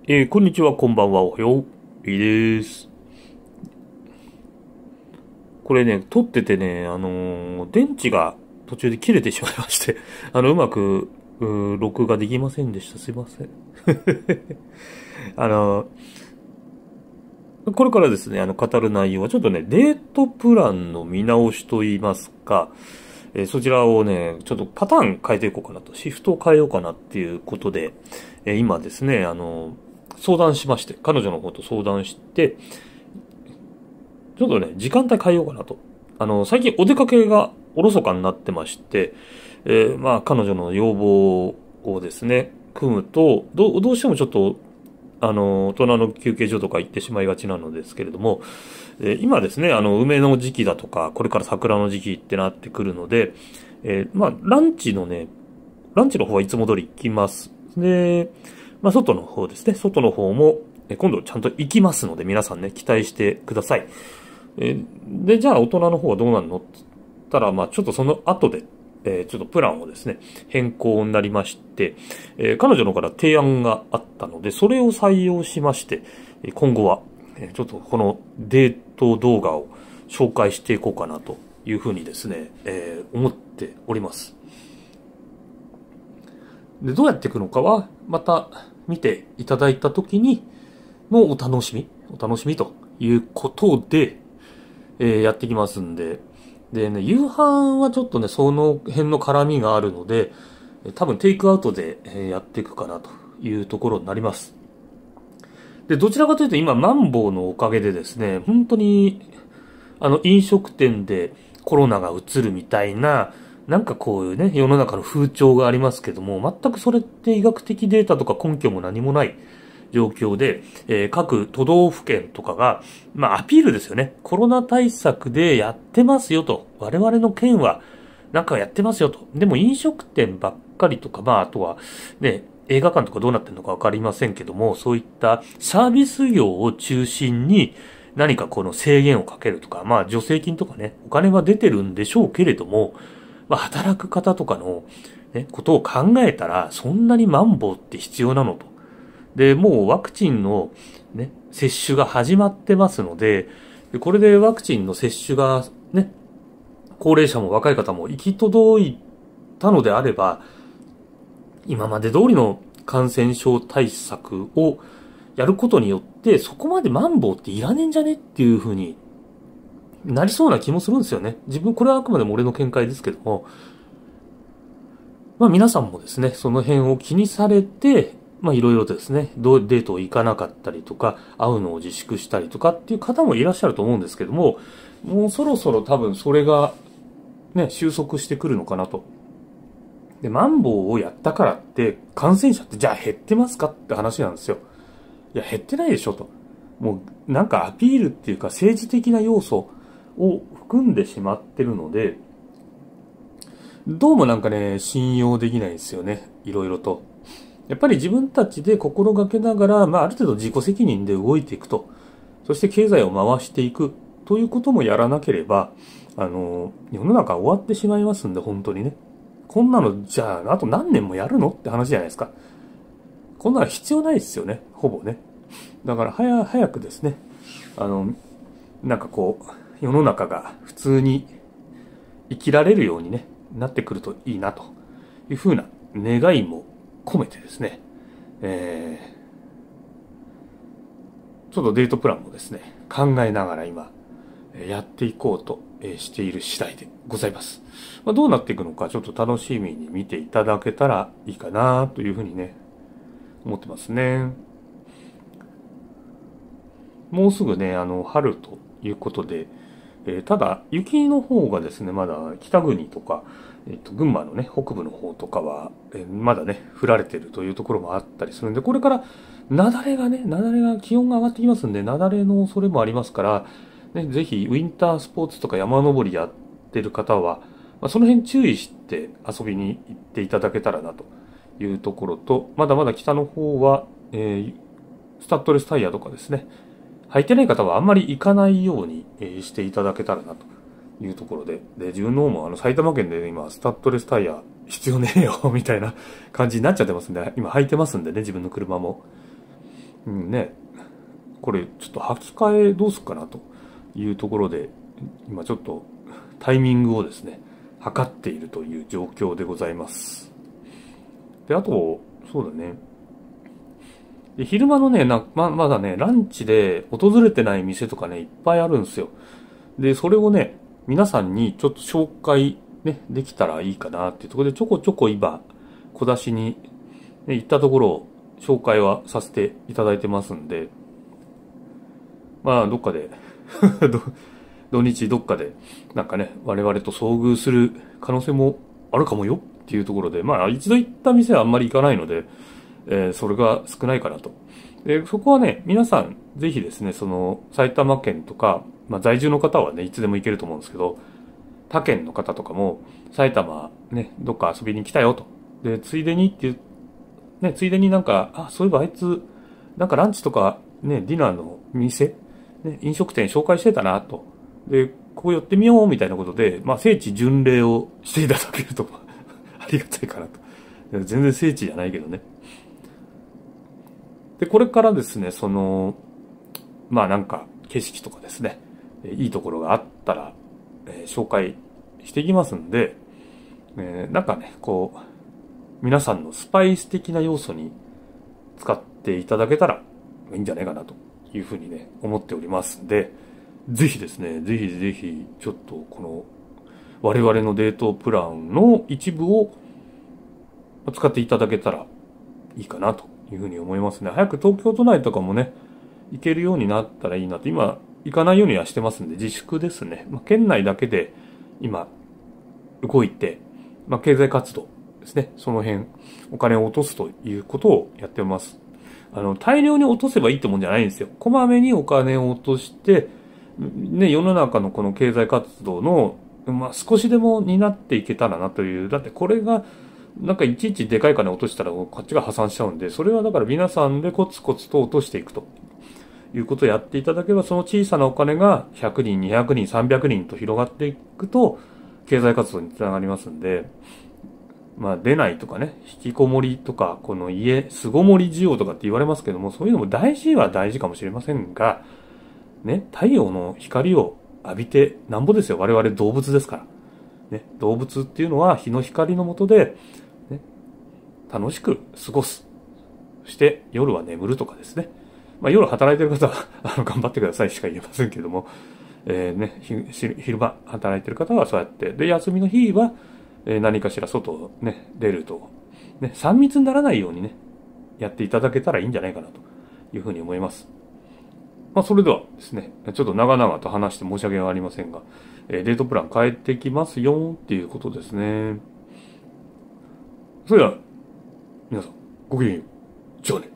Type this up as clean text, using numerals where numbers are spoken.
こんにちは、こんばんは、おはよう。いいです。これね、撮っててね、電池が途中で切れてしまいまして、うまく、録画できませんでした。すいません。あのこれからですね、語る内容はちょっとね、デートプランの見直しといいますか、そちらをね、ちょっとパターン変えていこうかなと、シフトを変えようかなっていうことで、今ですね、相談しまして、彼女の方と相談して、ちょっとね、時間帯変えようかなと。最近お出かけがおろそかになってまして、まあ、彼女の要望をですね、組むと、どうしてもちょっと、大人の休憩所とか行ってしまいがちなのですけれども、今ですね、梅の時期だとか、これから桜の時期ってなってくるので、まあ、ランチの方はいつも通り行きます。で、まあ、外の方ですね、外の方も、今度ちゃんと行きますので、皆さんね、期待してください。で、じゃあ大人の方はどうなるのって言ったら、まあちょっとその後で、ちょっとプランをですね、変更になりまして、彼女のから提案があったので、それを採用しまして、今後は、ちょっとこのデート動画を紹介していこうかなというふうにですね、思っております。で、どうやっていくのかは、また見ていただいたときにのお楽しみということで、やってきますんで。でね、夕飯はちょっとね、その辺の絡みがあるので、多分テイクアウトでやっていくかなというところになります。で、どちらかというと今、マンボウのおかげでですね、本当に、飲食店でコロナが移るみたいな、なんかこういうね、世の中の風潮がありますけども、全くそれって医学的データとか根拠も何もない状況で、各都道府県とかが、まあアピールですよね。コロナ対策でやってますよと。我々の県はなんかやってますよと。でも飲食店ばっかりとか、まああとはね、映画館とかどうなってるのかわかりませんけども、そういったサービス業を中心に何かこの制限をかけるとか、まあ助成金とかね、お金は出てるんでしょうけれども、まあ働く方とかのね、ことを考えたら、そんなにマンボウって必要なのと。で、もうワクチンのね、接種が始まってますので、これでワクチンの接種がね、高齢者も若い方も行き届いたのであれば、今まで通りの感染症対策をやることによって、そこまでマンボウっていらねえんじゃねっていう風になりそうな気もするんですよね。これはあくまでも俺の見解ですけども、まあ皆さんもですね、その辺を気にされて、まあいろいろとですね、デートを行かなかったりとか、会うのを自粛したりとかっていう方もいらっしゃると思うんですけども、もうそろそろ多分それがね、収束してくるのかなと。で、マンボウをやったからって感染者ってじゃあ減ってますかって話なんですよ。いや、減ってないでしょと。もうなんかアピールっていうか政治的な要素を含んでしまってるので、どうもなんかね、信用できないんですよね。いろいろと。やっぱり自分たちで心がけながら、まあある程度自己責任で動いていくと。そして経済を回していくということもやらなければ、世の中終わってしまいますんで、本当にね。こんなの、じゃあ、あと何年もやるのって話じゃないですか。こんなの必要ないですよね。ほぼね。だから早くですね、なんかこう、世の中が普通に生きられるようにね、なってくるといいなというふうな願いも込めてですね、ちょっとデートプランもですね、考えながら今、やっていこうとしている次第でございます。まあ、どうなっていくのかちょっと楽しみに見ていただけたらいいかなというふうにね、思ってますね。もうすぐね、春ということで、ただ、雪の方がですね、まだ北国とか、群馬のね、北部の方とかは、まだね、降られてるというところもあったりするんで、これから、雪崩が気温が上がってきますんで、雪崩の恐れもありますから、ね、ぜひ、ウィンタースポーツとか山登りやってる方は、まあ、その辺注意して遊びに行っていただけたらなというところと、まだまだ北の方は、スタッドレスタイヤとかですね、履いてない方はあんまり行かないようにしていただけたらなというところで、自分の方も埼玉県で今、スタッドレスタイヤ必要ねえよみたいな感じになっちゃってますんで、今履いてますんでね、自分の車も。 うんね、これちょっと履き替えどうすっかなというところで、今ちょっとタイミングをですね、測っているという状況でございます。で、あと、そうだね。で、昼間のね、まだね、ランチで訪れてない店とかね、いっぱいあるんですよ。で、それをね、皆さんにちょっと紹介ね、できたらいいかなっていうところで、ちょこちょこ今、小出しに、ね、行ったところを紹介はさせていただいてますんで、まあ、どっかで土日どっかで、なんかね、我々と遭遇する可能性もあるかもよっていうところで、まあ、一度行った店はあんまり行かないので、それが少ないかなと。で、そこはね、皆さん、ぜひですね、その、埼玉県とか、まあ、在住の方はね、いつでも行けると思うんですけど、他県の方とかも、埼玉、ね、どっか遊びに来たよと。で、ついでにっていう、ね、ついでになんか、あ、そういえばあいつ、なんかランチとか、ね、ディナーの店、ね、飲食店紹介してたなと。で、ここ寄ってみようみたいなことで、まあ、聖地巡礼をしていただけると、ありがたいかなと。全然聖地じゃないけどね。で、これからですね、その、まあなんか景色とかですね、いいところがあったら、紹介していきますんで、なんかね、こう、皆さんのスパイス的な要素に使っていただけたらいいんじゃないかなというふうにね、思っておりますんで、ぜひですね、ぜひぜひ、ちょっとこの、我々のデートプランの一部を使っていただけたらいいかなというふうに思いますね。早く東京都内とかもね、行けるようになったらいいなと。今、行かないようにはしてますんで、自粛ですね。まあ、県内だけで今、動いて、まあ、経済活動ですね。その辺、お金を落とすということをやってます。大量に落とせばいいってもんじゃないんですよ。こまめにお金を落として、ね、世の中のこの経済活動の、まあ、少しでも担っていけたらなという。だってこれが、なんかいちいちでかい金落としたらこっちが破産しちゃうんで、それはだから皆さんでコツコツと落としていくということをやっていただければ、その小さなお金が100人、200人、300人と広がっていくと、経済活動につながりますんで、まあ出ないとかね、引きこもりとか、この家、巣ごもり需要とかって言われますけども、そういうのも大事は大事かもしれませんが、ね、太陽の光を浴びてなんぼですよ。我々動物ですから。ね、動物っていうのは日の光の下で、ね、楽しく過ごす。そして夜は眠るとかですね。まあ夜働いてる方は頑張ってくださいしか言えませんけども、昼間働いてる方はそうやって、で、休みの日は、何かしら外ね、出ると、ね、3密にならないようにね、やっていただけたらいいんじゃないかなというふうに思います。まあそれではですね、ちょっと長々と話して申し訳ありませんが、デートプラン変えてきますよっていうことですね。それでは、皆さん、ごきげんよう。じゃあね。